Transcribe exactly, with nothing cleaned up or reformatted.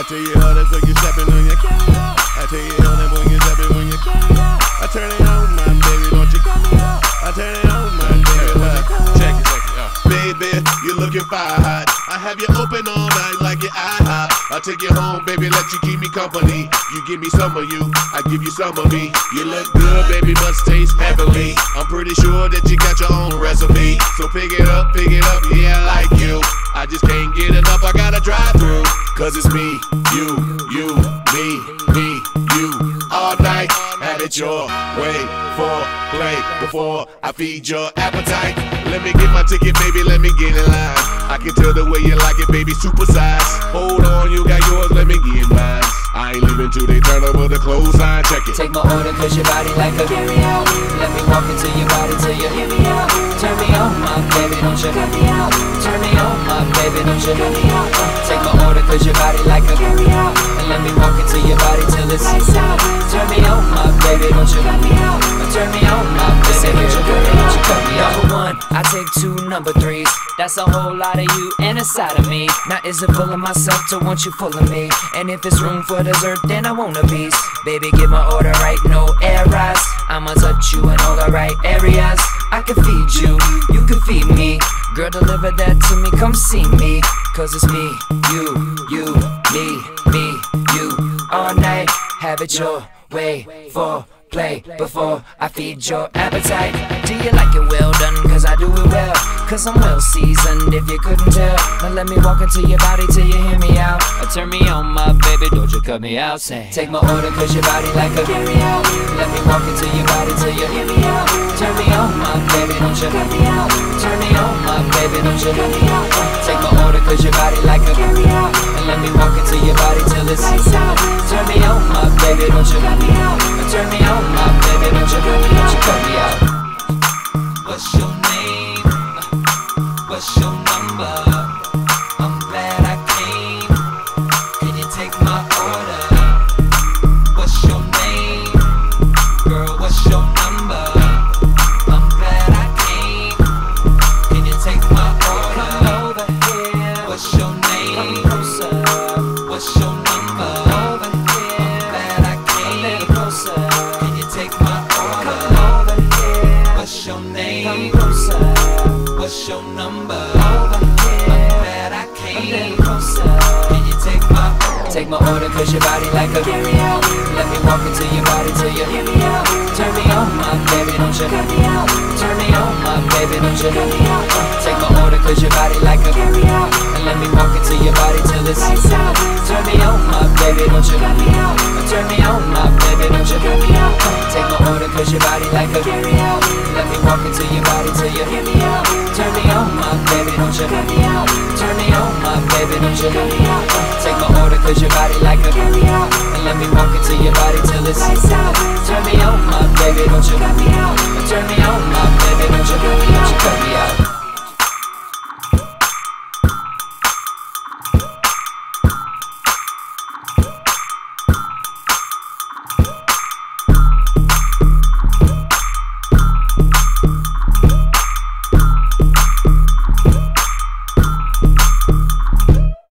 tell you how that's when you stepping on your carry out. I tell you how that when you stepping when you carry out. I turn it on, my baby, don't you cut me out. I turn it on, my baby, don't you cut me out. Check it, check it out. Baby, you looking fire hot. I have you open all night like your IHOP. I'll take you home, baby, let you keep me company. You give me some of you, I give you some of me. You look good, baby, must taste heavenly. I'm pretty sure that you got your own recipe. So pick it up, pick it up, yeah, I like you. I just can't get enough, I gotta drive through. Cause it's me, you, you, me, me, you. All night, have it your way. For play before I feed your appetite. Let me get my ticket, baby, let me get in line. I can tell the way you like it, baby, supersize. Hold on, you got yours, let me get mine. I ain't leaving till they turn over the clothesline, check it. Take my order, cause your body like a carry out. Let me walk into your body till you hear me out. Turn me on, my baby, don't you cut me out. Turn me on, my baby, don't you cut me out. Take my order, cause your body like a carry out. And let me walk into your body till it's lights out. Turn me on, my baby, don't you cut me out. Turn me on, my baby, don't you cut me out. Don't you cut me out. Number one, I take two number threes. That's a whole lot of you and a side of me. Now is it full of myself to want you full of me? And if it's room for dessert, then I want a piece. Baby, get my order right, no errors. I'ma touch you in all the right areas. I can feed you, you can feed me. Girl, deliver that to me, come see me. Cause it's me, you, you, me, me, you. All night, have it your way. For play before I feed your appetite. Do you like it well done? Cause I do it well. Cause I'm well seasoned if you couldn't tell. Now let me walk into your body till you hear me out. Or turn me on, my baby, don't you cut me out. Say, take my order cause your body like a carry out. Let me walk into your body till you hear me out. Turn me on, my baby, don't you cut me out. Turn me on, my baby, don't you cut me out. Take my order cause your body like a carry out. And let me walk into your body till it's lights out. Turn me on, my baby, don't you cut me out. Turn me on, my baby, don't you cut me, don't you cut me out. What's your name? What's your number? I'm glad I came. Can you take my order? What's your name? Girl, what's your number? I'm glad I came. Can you take my order? Come over here. What's your name? Come closer. What's your number? Over here. I'm glad I came. A little closer. Can you take my order? Come over here. What's your name? Come closer. What's your number? Over here. I'm glad I came. A little closer. Can you take my order? Take my order cause your body like a carry out. Let me walk into your body till you hear me out. Turn me on, my baby, don't you cut me out. Turn me on, my baby, don't you cut me out. Take my order cause your body like a carry out. And let me walk into your body till it's lights out. Turn me on, my baby, don't you cut me out. Turn me on, my baby, don't you cut me out. Take my order cause your body like a carry out. Let me walk into your body till you hear me out. Turn me on, my baby, don't you cut me out. Turn me on, my baby, don't you cut me out. Take my order cause your body like a carry out. And let me walk into your body till it's lights out. Turn me on, my baby, don't you cut me out. Turn me on, my baby, don't you cut me out. Don't you cut me out.